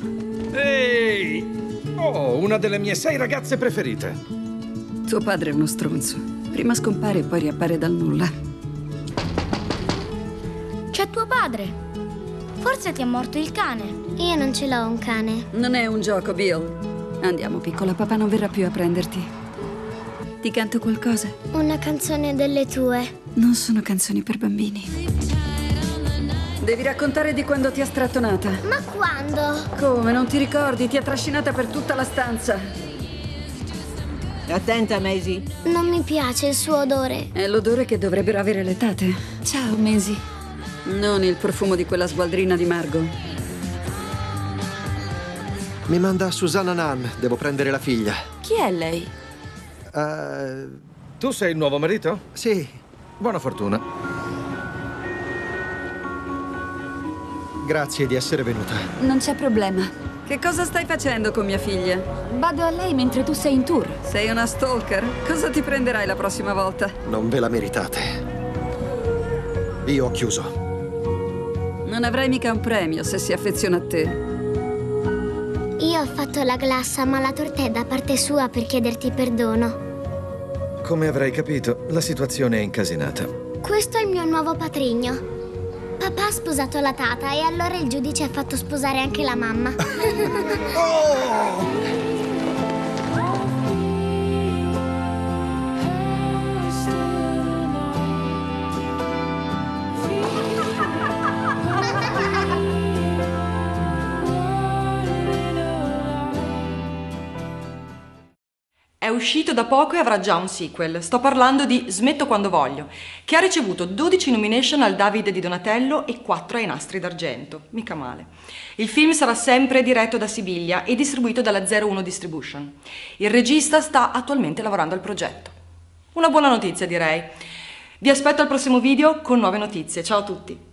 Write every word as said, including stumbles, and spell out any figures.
Ehi! Oh, una delle mie sei ragazze preferite. Tuo padre è uno stronzo. Prima scompare e poi riappare dal nulla. C'è tuo padre. Forse ti è morto il cane. Io non ce l'ho un cane. Non è un gioco, Bill. Andiamo, piccola, papà non verrà più a prenderti. Ti canto qualcosa? Una canzone delle tue. Non sono canzoni per bambini. Devi raccontare di quando ti ha strattonata. Ma quando? Come, non ti ricordi? Ti ha trascinata per tutta la stanza. Attenta, Maisie. Non mi piace il suo odore. È l'odore che dovrebbero avere le tate. Ciao, Maisie. Non il profumo di quella sgualdrina di Margot. Mi manda Susanna Nunn. Devo prendere la figlia. Chi è lei? Uh, Tu sei il nuovo marito? sì. Buona fortuna. Grazie di essere venuta. Non c'è problema. Che cosa stai facendo con mia figlia? Vado a lei mentre tu sei in tour. Sei una stalker? Cosa ti prenderai la prossima volta? Non ve la meritate. Io ho chiuso. Non avrai mica un premio se si affeziona a te. Io ho fatto la glassa, ma la torta è da parte sua per chiederti perdono. Come avrai capito, la situazione è incasinata. Questo è il mio nuovo patrigno. Papà ha sposato la tata e allora il giudice ha fatto sposare anche la mamma. Oh! È uscito da poco e avrà già un sequel. Sto parlando di Smetto quando voglio, che ha ricevuto dodici nomination al Davide di Donatello e quattro ai Nastri d'Argento. Mica male. Il film sarà sempre diretto da Sibiglia e distribuito dalla zero uno Distribution. Il regista sta attualmente lavorando al progetto. Una buona notizia, direi. Vi aspetto al prossimo video con nuove notizie. Ciao a tutti!